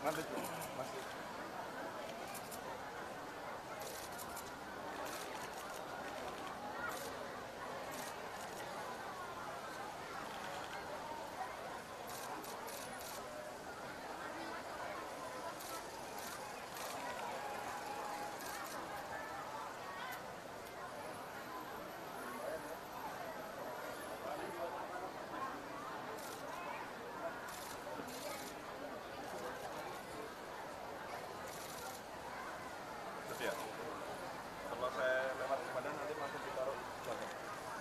Ya. Kalau saya lewat Komandan nanti langsung ditaruh belakang.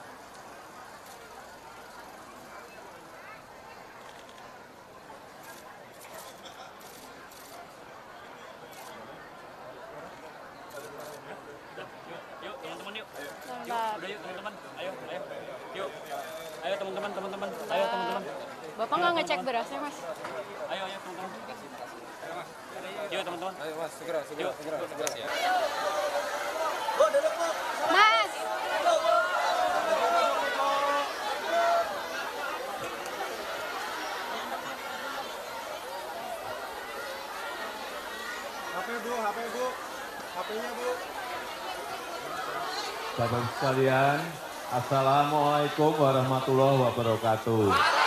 Yuk teman-teman yuk. Udah yuk teman-teman. Ayo. Yuk. Ayo teman-teman. Ayo teman-teman. Bapak nggak ngecek berasnya, Mas? Ayo teman-teman. Yuk teman-teman. Ayo Mas, segera ya. Mas! HP Bu. HP-nya Bu. Bapak sekalian, Assalamualaikum warahmatullahi wabarakatuh.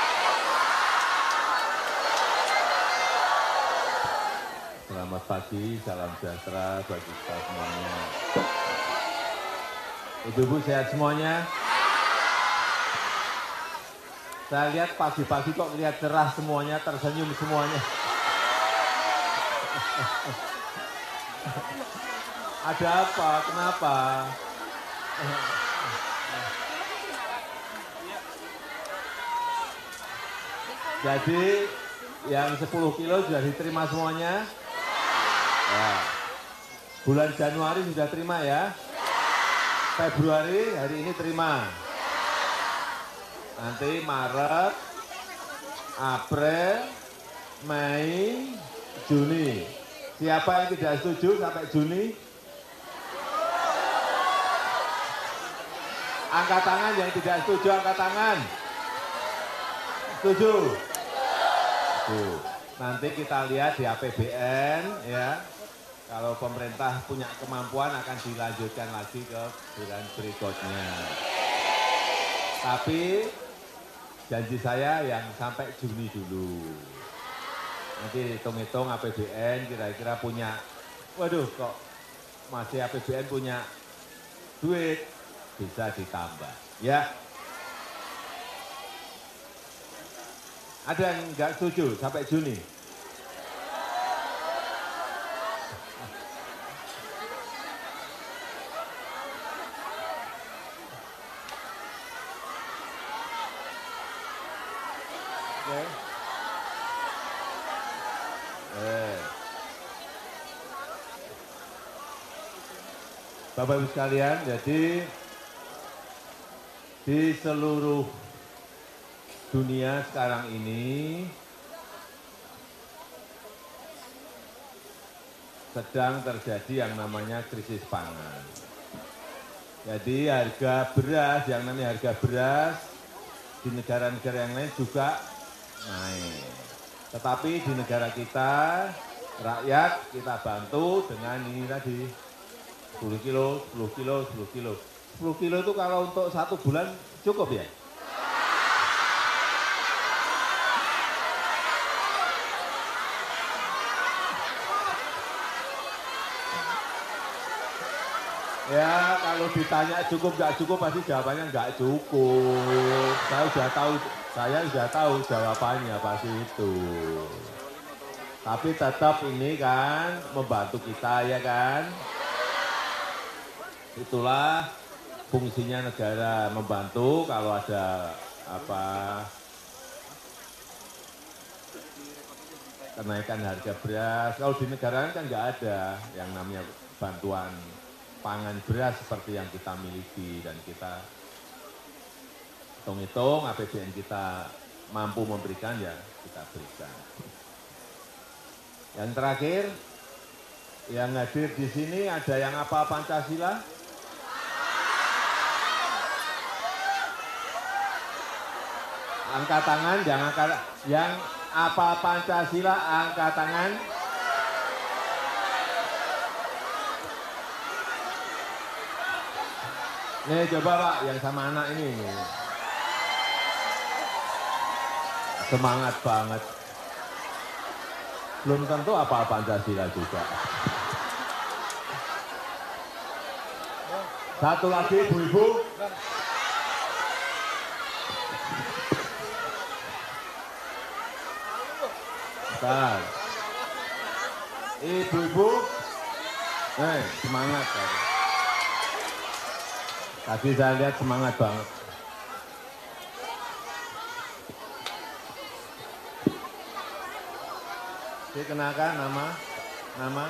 Selamat pagi, salam sejahtera bagi kita semuanya. Ibu-ibu sehat semuanya? Saya lihat pagi-pagi kok lihat cerah semuanya, tersenyum semuanya. Ada apa? Kenapa? Jadi yang 10 kilo sudah diterima semuanya. Ya. Bulan Januari sudah terima ya. Februari hari ini terima. Nanti Maret, April, Mei, Juni. Siapa yang tidak setuju sampai Juni? Angkat tangan yang tidak setuju, angkat tangan. Setuju? Setuju. Nanti kita lihat di APBN ya. Kalau pemerintah punya kemampuan akan dilanjutkan lagi ke bulan berikutnya. Tapi janji saya yang sampai Juni dulu. Nanti hitung-hitung APBN kira-kira punya, waduh kok masih APBN punya duit, bisa ditambah. Ya. Ada yang nggak setuju sampai Juni? Oke. Bapak Ibu sekalian, jadi di seluruh dunia sekarang ini sedang terjadi yang namanya krisis pangan. Jadi harga beras, yang namanya harga beras di negara-negara yang lain juga naik. Tetapi di negara kita, rakyat kita bantu dengan ini tadi, 10 kilo. 10 kilo itu kalau untuk 1 bulan cukup ya? Ya kalau ditanya cukup nggak cukup pasti jawabannya nggak cukup. Saya sudah tahu jawabannya pasti itu. Tapi tetap ini kan membantu kita ya kan. Itulah fungsinya negara, membantu kalau ada apa kenaikan harga beras. Kalau di negara lain kan nggak ada yang namanya bantuan pangan beras seperti yang kita miliki, dan kita hitung-hitung APBN kita mampu memberikan ya kita berikan. Yang terakhir, yang hadir di sini ada yang apa Pancasila? Angkat tangan, yang apa Pancasila, angkat tangan. Nih coba Pak, yang sama anak ini. Semangat banget. Belum tentu apa Pancasila juga. Satu lagi ibu-ibu. Bentar. Ibu-ibu. Semangat. Tadi saya lihat semangat banget. Dikenalkan nama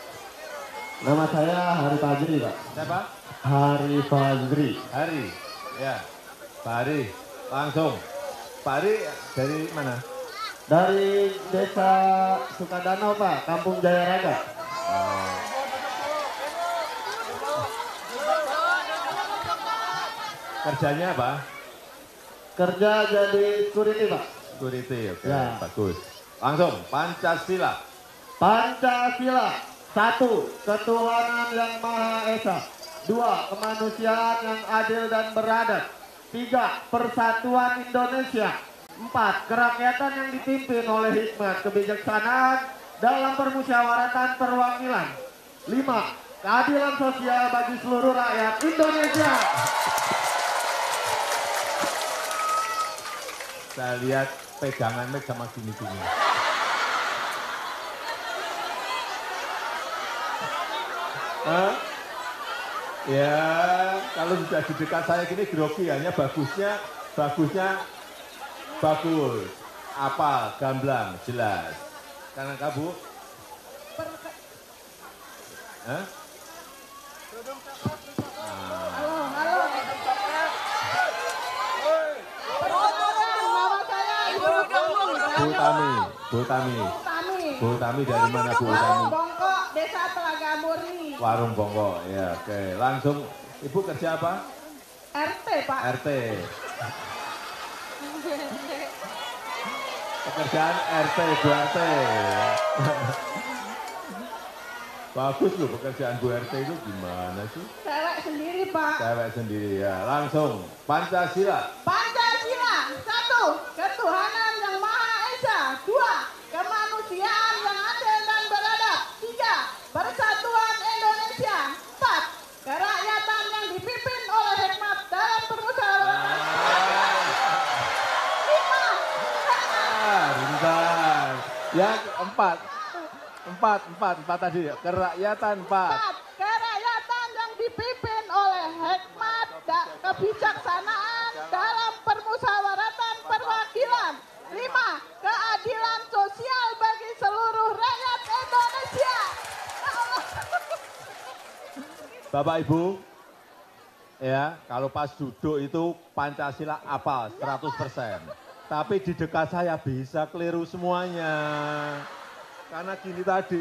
saya Hari Fajri, Pak. siapa? Hari Fajri. Hari, ya. Pak Hari, langsung. Pak Hari dari mana? Dari Desa Sukadanau, Pak, Kampung Jaya Raga. Oh. Kerjanya apa? Kerja jadi security, Pak. Security, oke, Ya. bagus. Langsung, Pancasila. Pancasila. 1. Ketuhanan yang Maha Esa. 2. Kemanusiaan yang adil dan beradab. 3. Persatuan Indonesia. 4. Kerakyatan yang dipimpin oleh hikmat kebijaksanaan dalam permusyawaratan perwakilan. 5. Keadilan sosial bagi seluruh rakyat Indonesia. Saya lihat pegangan mic sama gini-gini. Ya, kalau sudah di dekat saya gini grogi, hanya bagusnya bagus. Apal, gamblang, jelas. Karena kamu? Hah? Bu Tami dari mana Bu Tami? Warung Bongkok, Desa Telaga Murni. Warung Bongkok, ya oke. Langsung, Ibu kerja apa? RT, Pak. RT. Pekerjaan RT, Bu RT. Bagus loh pekerjaan Bu RT itu gimana sih? Cewek sendiri, Pak. Cewek sendiri ya. Langsung, Pancasila. Pancasila. 1. Ketuhanan yang Maha Esa. 2. Kemanusiaan yang adil dan beradab. 3. Persatuan Indonesia. 4. Kerakyatan yang dipimpin oleh hikmat dalam permusyawaratan. 5. Bentar. Yang empat tadi ya. Kerakyatan 4. 4. Kerakyatan yang dipimpin oleh hikmat dan kebijaksanaan dalam permusyawaratan perwakilan. 5. Keadilan sosial bagi seluruh rakyat Indonesia. Bapak Ibu, ya kalau pas duduk itu Pancasila apal 100%. Tapi di dekat saya bisa keliru semuanya. Karena gini tadi.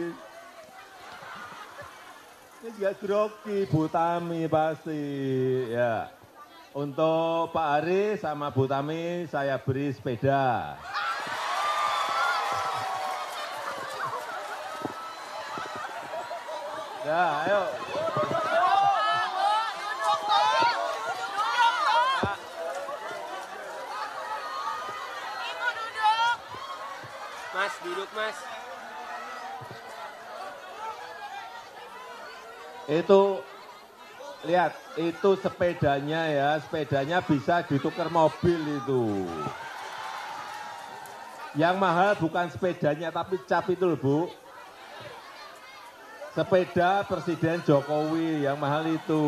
Ini juga grogi Bu Tami pasti. Ya. Untuk Pak Ari sama Bu Tami saya beri sepeda. Ya, ayo. Mas, duduk Mas. Itu lihat, itu sepedanya ya, sepedanya bisa ditukar mobil itu. Yang mahal bukan sepedanya tapi cap itu loh Bu. Sepeda Presiden Jokowi yang mahal itu.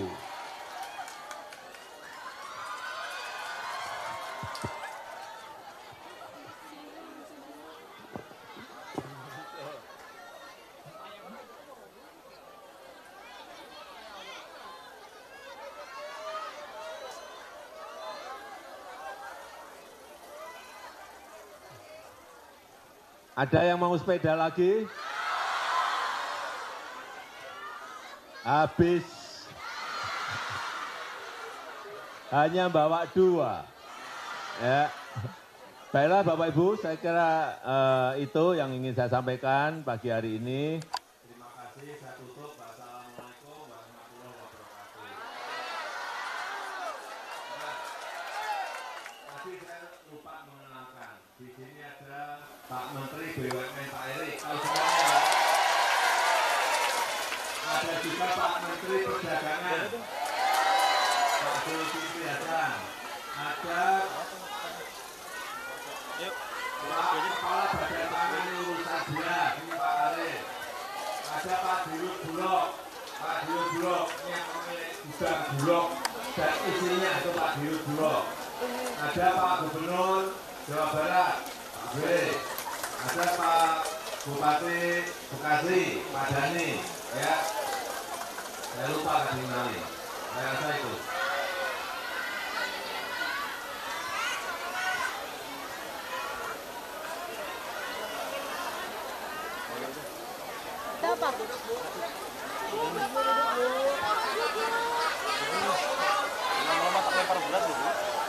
Ada yang mau sepeda lagi? Habis. Hanya bawa 2. Ya. Baiklah Bapak Ibu, saya kira itu yang ingin saya sampaikan pagi hari ini. Terima kasih, saya tutup. Wassalamualaikum warahmatullahi wabarakatuh. Di sini ada Pak Menteri BUMN Pak Erik. Tahu semuanya. Ada juga Pak Menteri Perdagangan Pak Zulkifli Hasan. Ada Pak Kepala Badan Pangan Urusan Beras ini Pak Arif. Ada Pak Dirut Bulog. Pak Dirut Bulog ini yang memiliki gudang bulog dan isinya itu Pak Dirut Bulog. Ada Pak Gubernur Jawa Barat Pak B. Ada Pak Bupati Bekasi Pak Dhani. Ya, saya lupa tadi namanya. Saya rasa itu. Itu apa? Lama-lama tak lempar berat dulu.